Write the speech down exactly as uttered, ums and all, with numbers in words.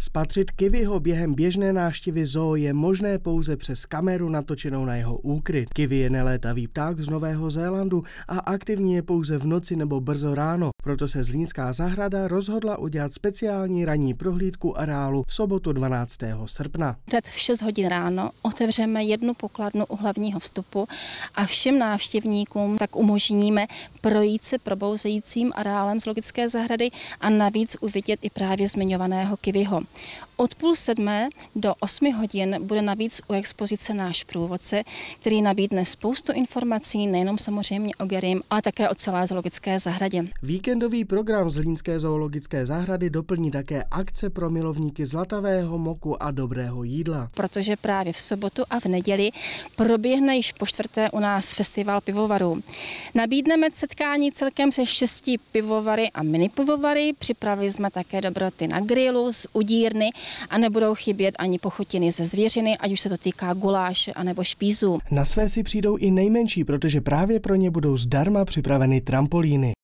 Spatřit kiwiho během běžné návštěvy zoo je možné pouze přes kameru natočenou na jeho úkryt. Kiwi je nelétavý pták z Nového Zélandu a aktivní je pouze v noci nebo brzo ráno. Proto se Zlínská zahrada rozhodla udělat speciální ranní prohlídku areálu v sobotu dvanáctého srpna. Hned v šest hodin ráno otevřeme jednu pokladnu u hlavního vstupu a všem návštěvníkům tak umožníme projít se probouzejícím areálem zoologické zahrady a navíc uvidět i právě zmiňovaného kiwiho. Od půl sedmé do osmi hodin bude navíc u expozice náš průvodce, který nabídne spoustu informací, nejenom samozřejmě o Gerim, ale také o celé zoologické zahradě. Víkendový program Zlínské zoologické zahrady doplní také akce pro milovníky zlatavého moku a dobrého jídla. Protože právě v sobotu a v neděli proběhne již po čtvrté u nás festival pivovarů. Nabídneme setkání celkem se šesti pivovary a mini pivovary. Připravili jsme také dobroty na grilu z udírny a nebudou chybět ani pochutiny ze zvěřiny, ať už se to týká guláše anebo špízů. Na své si přijdou i nejmenší, protože právě pro ně budou zdarma připraveny trampolíny.